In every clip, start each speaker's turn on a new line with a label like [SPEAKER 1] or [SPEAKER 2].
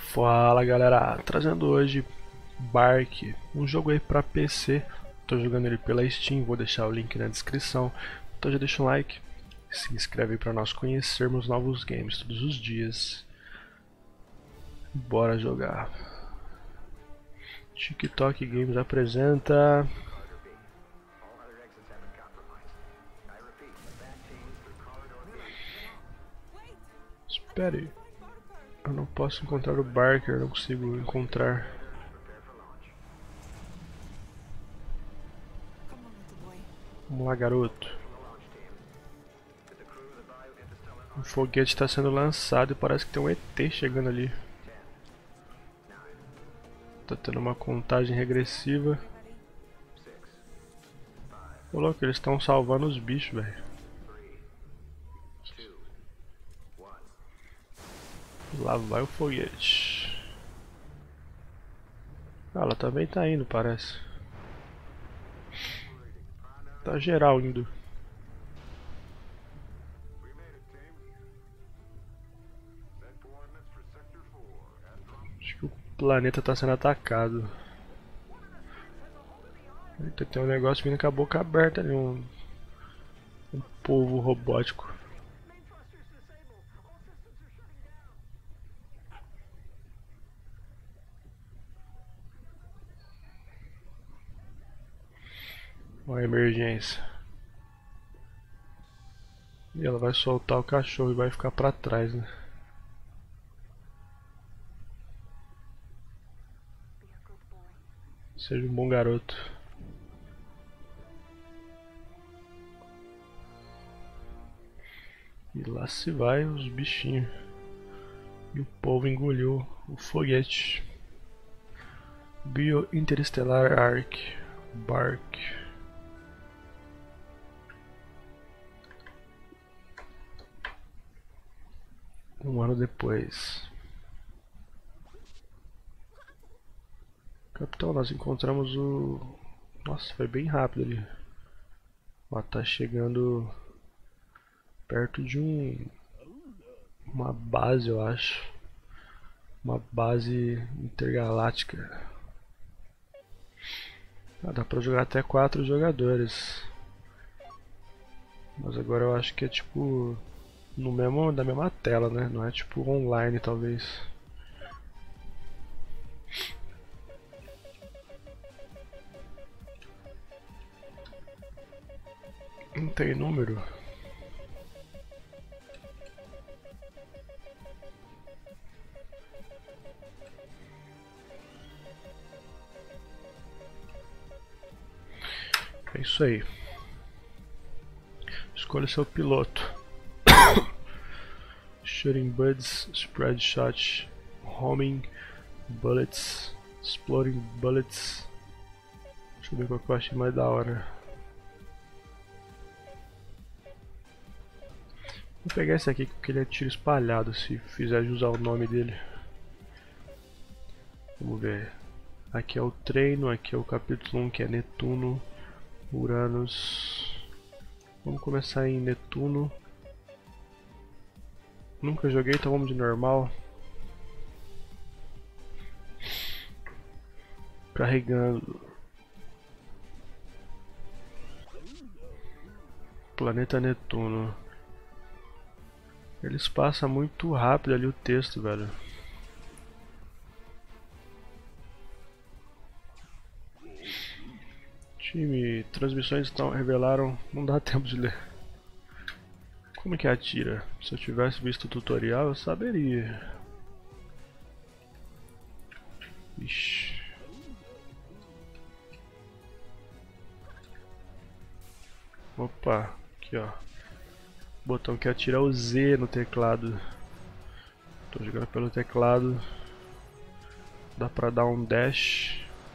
[SPEAKER 1] Fala galera, trazendo hoje Bark, um jogo aí pra PC. Tô jogando ele pela Steam, vou deixar o link na descrição. Então já deixa um like, se inscreve aí pra nós conhecermos novos games todos os dias. Bora jogar. TikTok Games apresenta... Espere aí. Eu não posso encontrar o Barker, não consigo encontrar. Vamos lá, garoto. O foguete está sendo lançado e parece que tem um ET chegando ali. Tá tendo uma contagem regressiva. Ô louco, eles estão salvando os bichos, velho. Lá vai o foguete. Ah, ela também tá indo, parece. Tá geral indo. Acho que o planeta tá sendo atacado. Eita, tem um negócio vindo com a boca aberta ali, um polvo robótico. Uma emergência. E ela vai soltar o cachorro e vai ficar pra trás, né? Seja um bom garoto. E lá se vai os bichinhos. E o povo engoliu o foguete. Bio Interstellar Arc Bark. Um ano depois. Capitão, nós encontramos o... Nossa, foi bem rápido ali. Ó, tá chegando perto de uma base, eu acho. Uma base intergaláctica. Ah, dá pra jogar até 4 jogadores. Mas agora eu acho que é tipo da mesma tela, né? Não é tipo online, talvez. Não tem número. É isso aí. Escolha seu piloto. Shooting Buds, Spread Shot, Homing Bullets, Exploding Bullets. Deixa eu ver qual que eu achei mais da hora. Vou pegar esse aqui porque ele é tiro espalhado, se fizer usar o nome dele. Vamos ver. Aqui é o treino, aqui é o capítulo 1 que é Netuno, Uranus. Vamos começar em Netuno. Nunca joguei, então vamos de normal. Carregando. Planeta Netuno. Eles passam muito rápido ali o texto, velho. Time, transmissões estão revelaram, não dá tempo de ler. Como é que atira? Se eu tivesse visto o tutorial, eu saberia. Ixi. Opa, aqui ó. O botão que atira é o Z no teclado. Tô jogando pelo teclado. Dá pra dar um dash.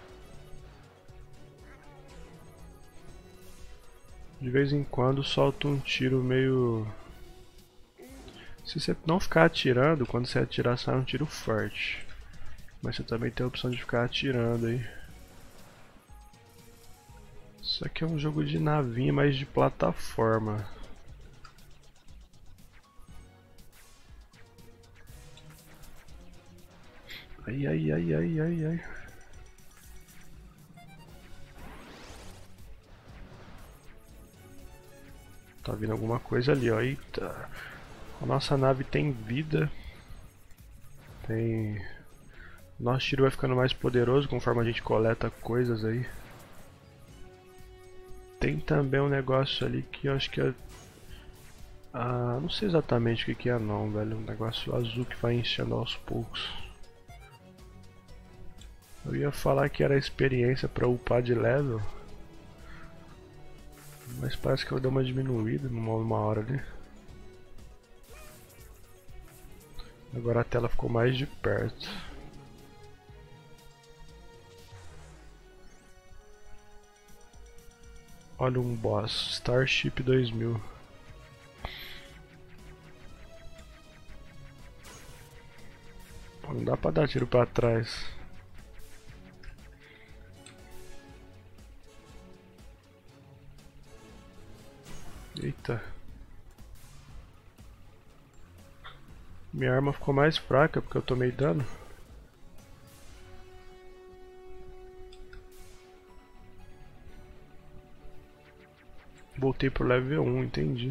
[SPEAKER 1] De vez em quando solta um tiro meio... Se você não ficar atirando, quando você atirar sai um tiro forte. Mas você também tem a opção de ficar atirando aí. Isso aqui é um jogo de navinha, mas de plataforma. Ai, ai, ai, ai, ai, ai. Tá vindo alguma coisa ali, ó. Eita. A nossa nave tem vida. Tem... Nosso tiro vai ficando mais poderoso conforme a gente coleta coisas aí. Tem também um negócio ali que eu acho que é... Ah, não sei exatamente o que que é não, velho. Um negócio azul que vai enchendo aos poucos. Eu ia falar que era experiência pra upar de level. Mas parece que eu dei uma diminuída numa hora ali. Agora a tela ficou mais de perto. Olha um boss, Starship 2000. Não dá pra dar tiro pra trás. Eita. Minha arma ficou mais fraca porque eu tomei dano. Voltei pro level 1, entendi.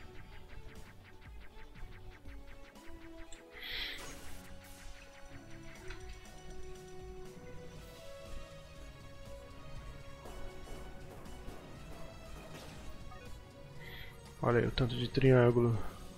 [SPEAKER 1] Olha aí o tanto de triângulo.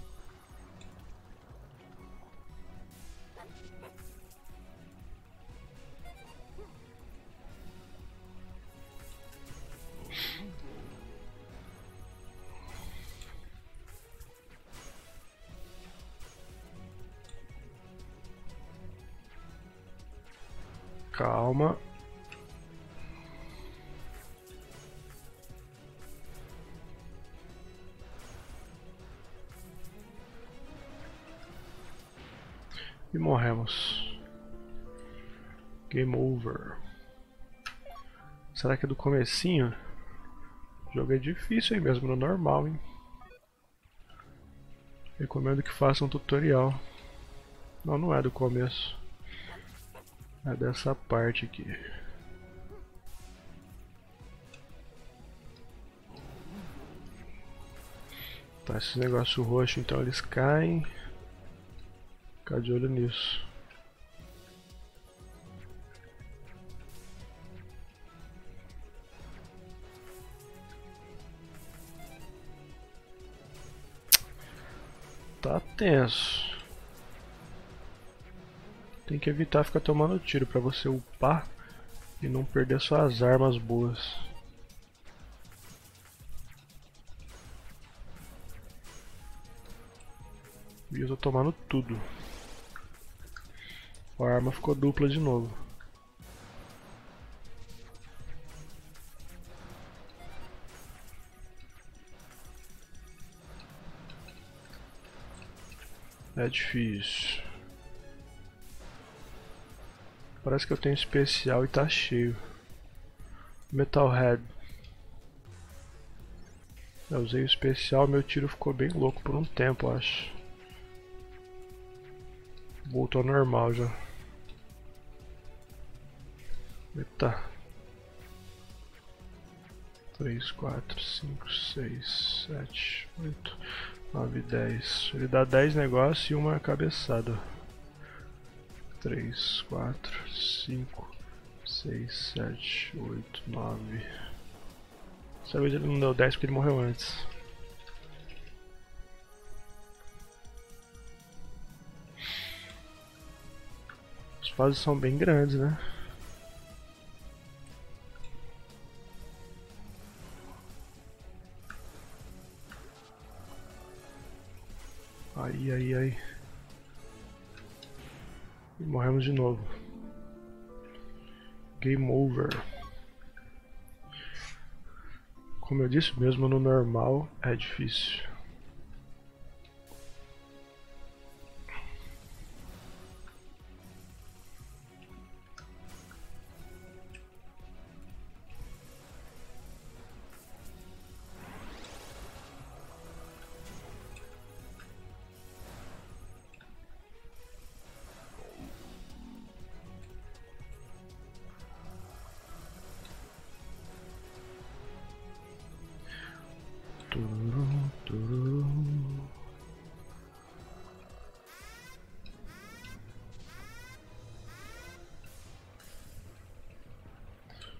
[SPEAKER 1] Calma. E morremos. Game over. Será que é do comecinho? O jogo é difícil aí mesmo, no normal, hein? Recomendo que faça um tutorial. Não, não é do começo. É dessa parte aqui. Tá, esses negócios roxos então eles caem. Ficar de olho nisso. Tá tenso. Tem que evitar ficar tomando tiro pra você upar e não perder suas armas boas. E eu tô tomando tudo. A arma ficou dupla de novo. É difícil. Parece que eu tenho especial e tá cheio. Metalhead. Eu usei o especial, meu tiro ficou bem louco por um tempo, acho. Voltou ao normal já. Eita. 3, 4, 5, 6, 7, 8, 9, 10. Ele dá 10 negócios e uma cabeçada. 3, 4, 5, 6, 7, 8, 9. Dessa vez ele não deu 10 porque ele morreu antes. As fases são bem grandes, né? Ai, ai, ai. E morremos de novo. Game over. Como eu disse, mesmo no normal é difícil.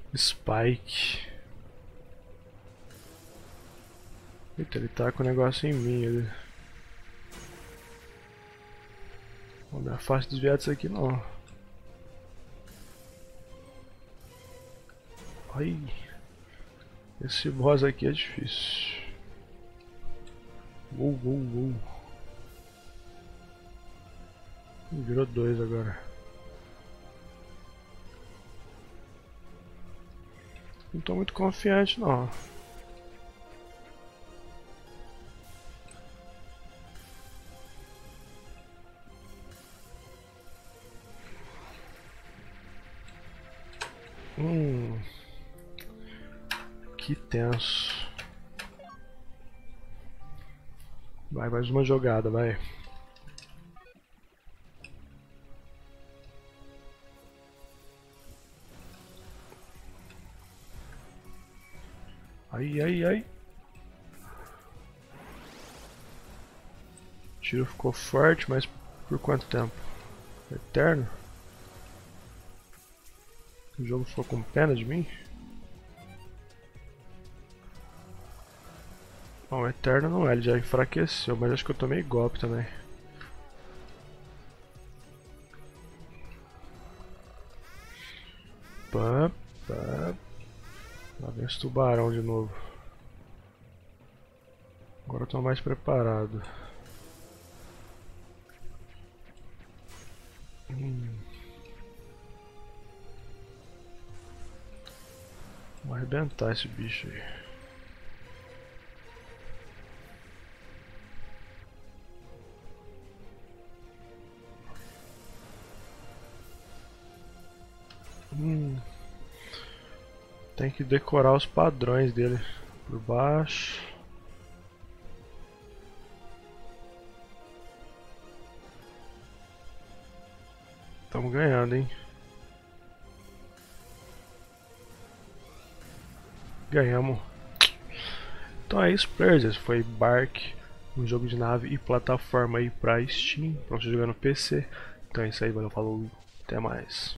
[SPEAKER 1] Spike. Eita, ele tá com o negócio em mim ali. Não é fácil desviar disso aqui não. Ai, esse boss aqui é difícil. Uou. Virou 2 agora. Não tô muito confiante não. Que tenso. Vai, mais uma jogada, vai. Ai. O tiro ficou forte, mas por quanto tempo? Eterno? O jogo ficou com pena de mim? Bom, eterno não é, ele já enfraqueceu, mas acho que eu tomei golpe também. Pá. Lá vem esse tubarão de novo. Agora eu tô mais preparado. Vou arrebentar esse bicho aí. Tem que decorar os padrões dele. Por baixo. Estamos ganhando, hein? Ganhamos. Então é isso, players. Esse foi Bark, um jogo de nave e plataforma aí pra Steam, pra você jogar no PC. Então é isso aí, valeu, falou, até mais.